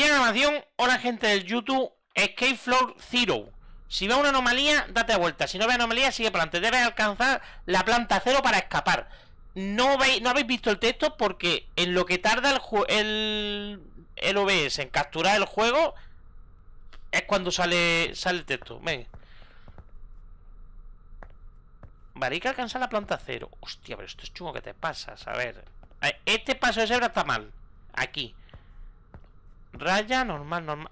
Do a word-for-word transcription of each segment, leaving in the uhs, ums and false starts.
Bien, animación. Hola, gente del YouTube. Escape Floor Zero. Si ves una anomalía, date vuelta. Si no ves anomalía, sigue para adelante. Debes alcanzar la planta cero para escapar. No veis, no habéis visto el texto porque en lo que tarda el, el, el O B S en capturar el juego es cuando sale, sale el texto. Venga. Vale, hay que alcanzar la planta cero. Hostia, pero esto es chungo que te pasas. A ver. Este paso de cebra está mal. Aquí. Raya, normal, normal.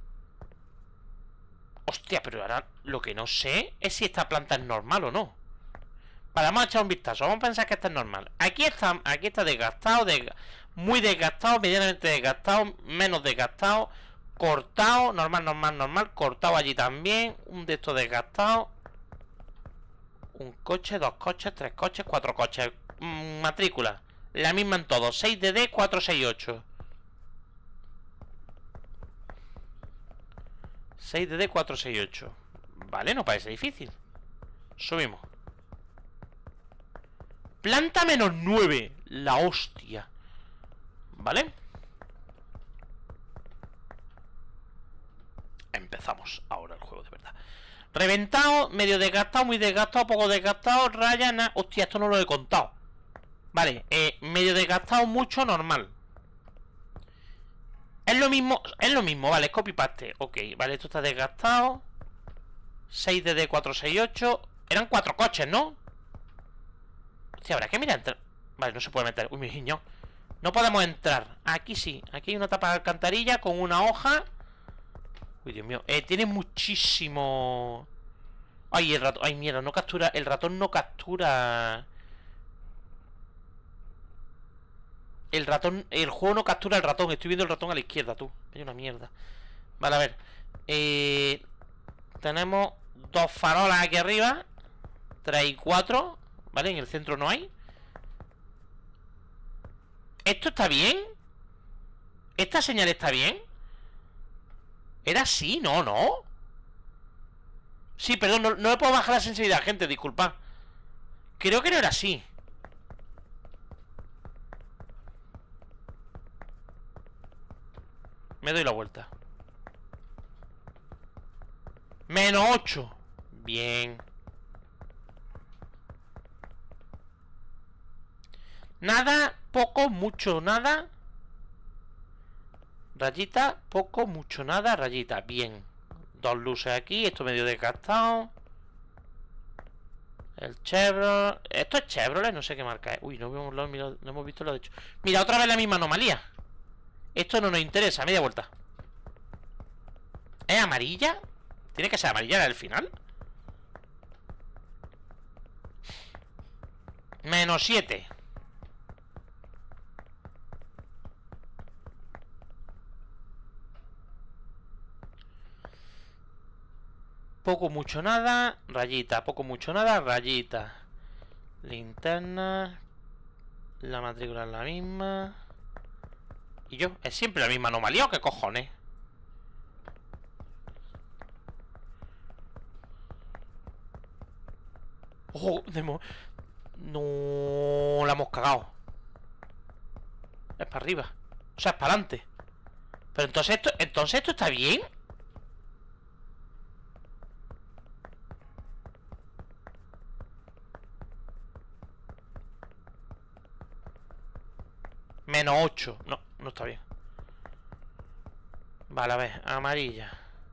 Hostia, pero ahora lo que no sé es si esta planta es normal o no. Vale, vamos a echar un vistazo. Vamos a pensar que esta es normal. Aquí está, aquí está desgastado, desg... muy desgastado, medianamente desgastado, menos desgastado, cortado, normal, normal, normal, cortado allí también. Un de estos desgastados. Un coche, dos coches, tres coches, cuatro coches. Mm, matrícula. La misma en todos. seis D D, cuatro seis ocho. seis D D, cuatro seis ocho. Vale, no parece difícil. Subimos. Planta menos nueve. La hostia. Vale. Empezamos ahora el juego de verdad. Reventado, medio desgastado, muy desgastado, poco desgastado, raya, nada. Hostia, esto no lo he contado. Vale, eh, medio desgastado, mucho, normal. Es lo mismo, es lo mismo, vale, copy paste. Ok, vale, esto está desgastado. seis D D, cuatro seis ocho. Eran cuatro coches, ¿no? Hostia, habrá que mirar entrar. Vale, no se puede meter. Uy, mi niño. No podemos entrar. Aquí sí, aquí hay una tapa de alcantarilla con una hoja. Uy, Dios mío, eh, tiene muchísimo. Ay, el ratón, ay, mierda, no captura. El ratón no captura. El ratón, el juego no captura el ratón. Estoy viendo el ratón a la izquierda, tú. Hay una mierda. Vale, a ver. Eh, tenemos dos farolas aquí arriba. Tres y cuatro. Vale, en el centro no hay. ¿Esto está bien? ¿Esta señal está bien? ¿Era así? No, no. Sí, perdón, no, no le puedo bajar la sensibilidad, gente, disculpad. Creo que no era así. Me doy la vuelta. Menos ocho. Bien. Nada, poco, mucho, nada. Rayita, poco, mucho, nada, rayita. Bien. Dos luces aquí, esto medio desgastado. El Chevrolet. Esto es Chevrolet, no sé qué marca es. Uy, no hemos, lo, no hemos visto lo de hecho. Mira, otra vez la misma anomalía. Esto no nos interesa, media vuelta. ¿Es amarilla? Tiene que ser amarilla al final. Menos siete. Poco, mucho, nada. Rayita, poco, mucho, nada. Rayita. Linterna. La matrícula es la misma. Y yo, es siempre la misma anomalía, ¿o qué cojones? ¡Oh! No, la hemos cagado. Es para arriba. O sea, es para adelante. Pero entonces esto, entonces esto está bien. Menos ocho. No, no está bien. Vale, a ver, amarilla.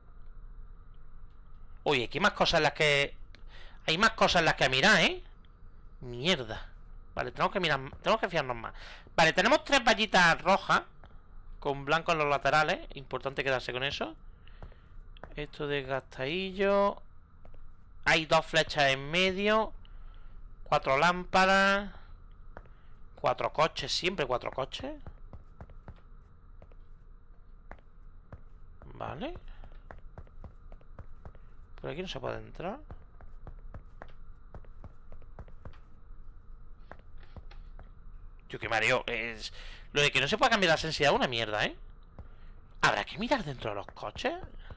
Oye, aquí hay más cosas en las que... Hay más cosas en las que mirar, ¿eh? Mierda. Vale, tenemos que mirar, tenemos que fijarnos más. Vale, tenemos tres vallitas rojas con blanco en los laterales. Importante quedarse con eso. Esto desgastadillo. Hay dos flechas en medio. Cuatro lámparas. Cuatro coches, siempre cuatro coches. Vale. Por aquí no se puede entrar. Tío, qué mareo. Es... Lo de que no se puede cambiar la sensibilidad es una mierda, ¿eh? ¿Habrá que mirar dentro de los coches?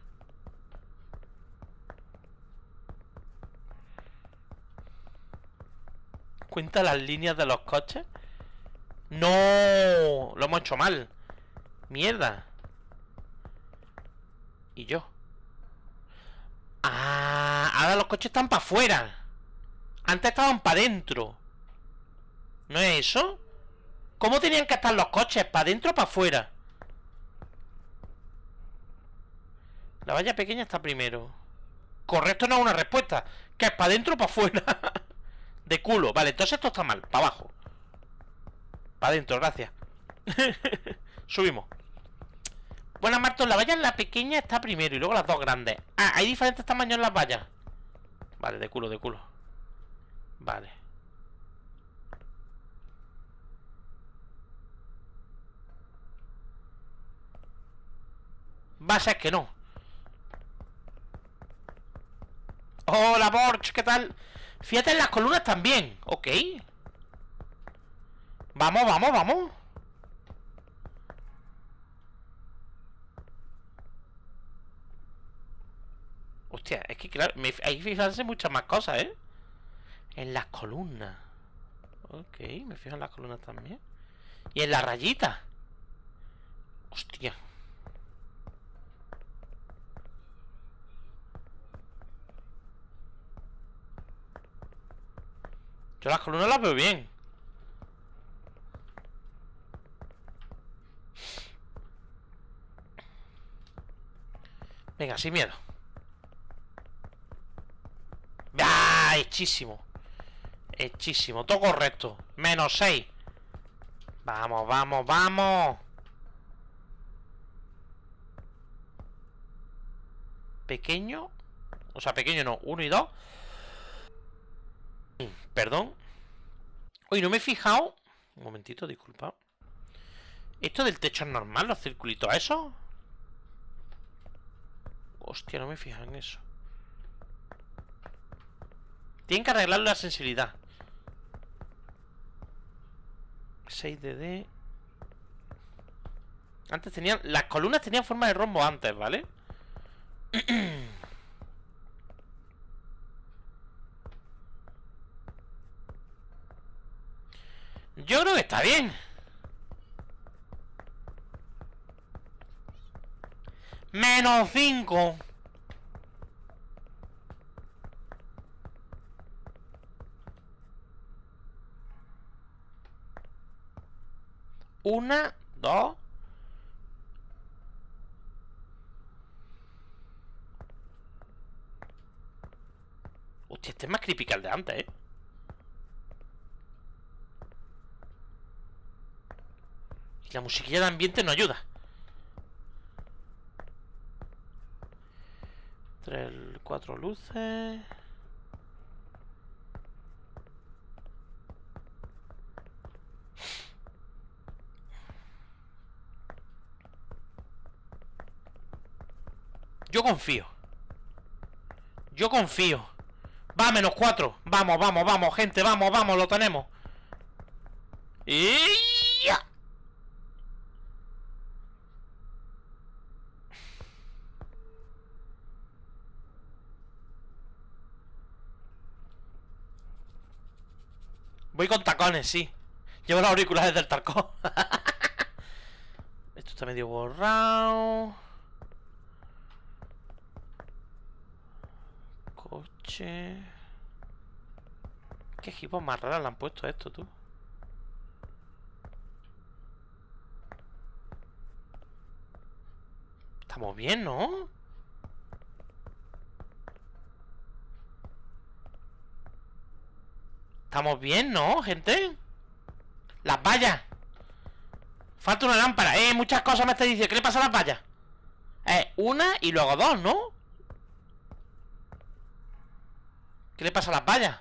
¿Cuenta las líneas de los coches? ¡No! Lo hemos hecho mal. Mierda. ¿Y yo? Ah, ahora los coches están para afuera. Antes estaban para adentro. ¿No es eso? ¿Cómo tenían que estar los coches? ¿Para adentro o para afuera? La valla pequeña está primero. Correcto, no es una respuesta. ¿Que es para adentro o para afuera? De culo. Vale, entonces esto está mal. Para abajo. Para adentro, gracias. Subimos. Bueno, Martos, la valla en la pequeña está primero y luego las dos grandes. Ah, hay diferentes tamaños en las vallas. Vale, de culo, de culo. Vale. Va a ser que no. Hola, Borch, ¿qué tal? Fíjate en las columnas también. Ok. Vamos, vamos, vamos. Hostia, es que claro, me, hay que fijarse muchas más cosas, ¿eh? En las columnas. Ok, me fijo en las columnas también. Y en la rayita. Hostia. Yo las columnas las veo bien. Venga, sin miedo. ¡Ah! Hechísimo. Hechísimo, todo correcto. Menos seis. Vamos, vamos, vamos. Pequeño. O sea, pequeño no, uno y dos. Perdón. Uy, no me he fijado. Un momentito, disculpa. ¿Esto del techo es normal? ¿Los circulitos esos? Hostia, no me he fijado en eso. Tienen que arreglar la sensibilidad. seis D D. Antes tenían... Las columnas tenían forma de rombo antes, ¿vale? Yo creo que está bien. Menos cinco. Una, dos. Hostia, este es más creepy que el de antes, ¿eh? Y la musiquilla de ambiente no ayuda. Tres, cuatro luces. Yo confío. Yo confío. Va, menos cuatro. Vamos, vamos, vamos, gente, vamos, vamos, lo tenemos. Y ya. Voy con tacones, sí. Llevo los auriculares del Tarkov. Esto está medio borrado. Coche. ¿Qué equipos más raros le han puesto a esto, tú? Estamos bien, ¿no? Estamos bien, ¿no, gente? Las vallas. Falta una lámpara. Eh, muchas cosas me estáis diciendo. ¿Qué le pasa a las vallas? Eh, una y luego dos, ¿no? ¿Qué le pasa a las vallas?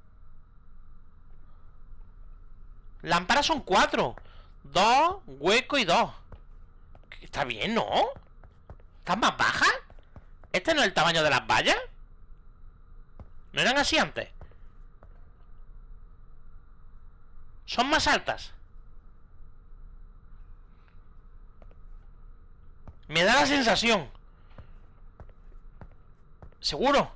Lámparas son cuatro. Dos, hueco y dos. Está bien, ¿no? ¿Están más bajas? ¿Este no es el tamaño de las vallas? ¿No eran así antes? Son más altas. Me da la sensación. ¿Seguro?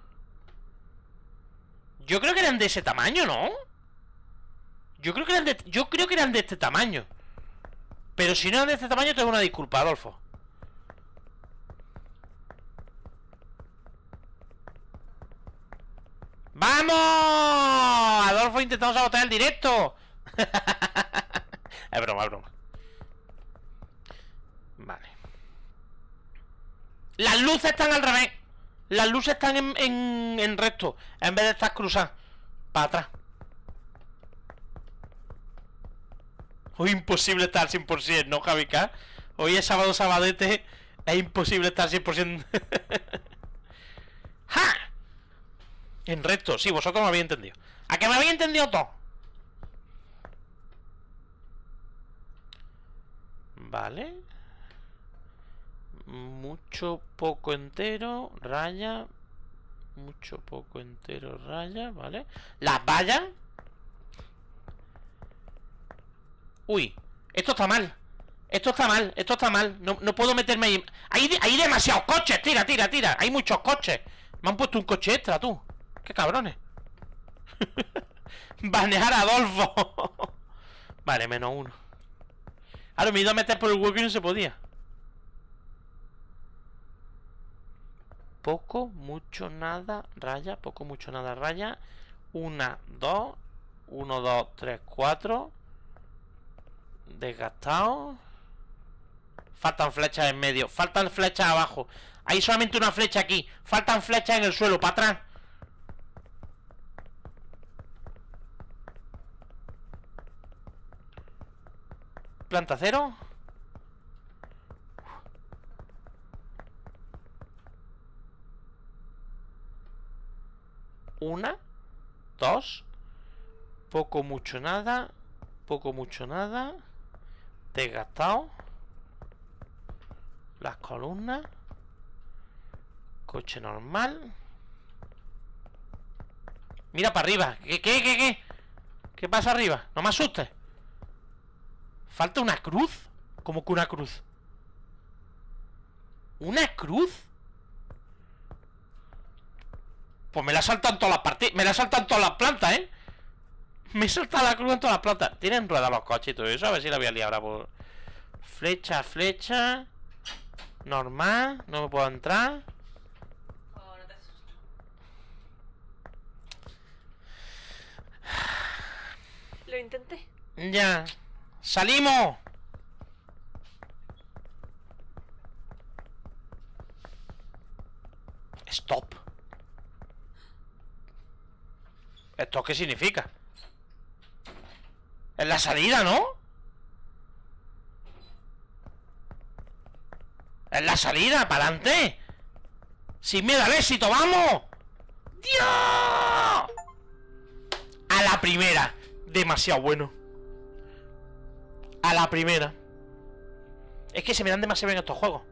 Yo creo que eran de ese tamaño, ¿no? Yo creo que eran de, yo creo que eran de este tamaño. Pero si no eran de este tamaño, tengo una disculpa, Adolfo. ¡Vamos! Adolfo intentando sabotear el directo. Es broma, es broma. Vale. Las luces están al revés. Las luces están en, en, en recto, en vez de estar cruzadas para atrás. Hoy imposible estar al cien por cien, ¿no, Javi K? Hoy es sábado sabadete. Es imposible estar al cien por cien. ¡Ja! En recto, sí, vosotros me habéis entendido. ¿A que me habéis entendido todo? Vale. Mucho, poco, entero, raya. Mucho, poco, entero, raya, ¿vale? Las vallas. Uy, esto está mal. Esto está mal, esto está mal. No, no puedo meterme ahí. Hay, hay demasiados coches, tira, tira, tira. Hay muchos coches. Me han puesto un coche extra, tú. Qué cabrones. Banear a Adolfo. Vale, menos uno. Ahora me he ido a meter por el hueco y no se podía. Poco, mucho, nada, raya. Poco, mucho, nada, raya. Una, dos. Uno, dos, tres, cuatro. Desgastado. Faltan flechas en medio. Faltan flechas abajo. Hay solamente una flecha aquí. Faltan flechas en el suelo, para atrás. Planta cero. Una. Dos. Poco, mucho, nada. Poco, mucho, nada. Desgastado. Las columnas. Coche normal. Mira para arriba. ¿Qué, qué, qué, qué? ¿Qué pasa arriba? No me asustes. ¿Falta una cruz? ¿Cómo que una cruz? ¿Una cruz? Pues me la saltan todas las partidas. Me la saltan todas las plantas, ¿eh? Me salta la cruz en todas las plantas. Tienen ruedas los coches y todo eso. A ver si la voy a liar ahora por... Flecha, flecha. Normal. No me puedo entrar. Oh, no te asusto. Lo intenté. Ya. ¡Salimos! Stop. ¿Esto qué significa? Es la salida, ¿no? Es la salida, para adelante. Sin miedo al éxito, ¡vamos! ¡Dios! A la primera. Demasiado bueno. A la primera. Es que se me dan demasiado bien estos juegos.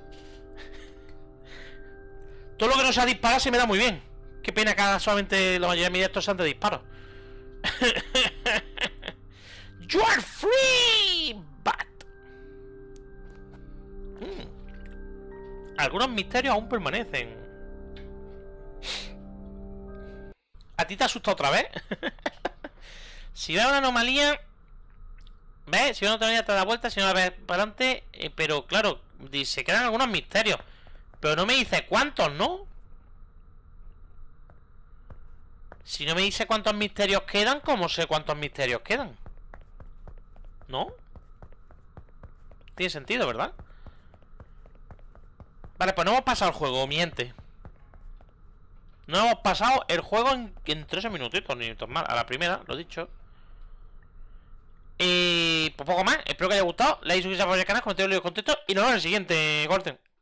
Todo lo que no sea disparar se me da muy bien. Qué pena que ahora solamente la mayoría de mis directos sean de disparos. You are free, but... Mm. Algunos misterios aún permanecen. ¿A ti te asusta otra vez? Si veo una anomalía... ¿Ves? Si una anomalía te da vuelta, si no la ves para adelante... Eh, pero claro, se quedan algunos misterios. Pero no me dice cuántos, ¿no? Si no me dice cuántos misterios quedan, ¿cómo sé cuántos misterios quedan? ¿No? Tiene sentido, ¿verdad? Vale, pues no hemos pasado el juego, miente. No hemos pasado el juego en, en trece minutitos, ni más. A la primera, lo he dicho. Y pues poco más. Espero que haya gustado. Like, suscribirse, apoyar el canal, comentario, contexto. Y nos vemos en el siguiente. Corten.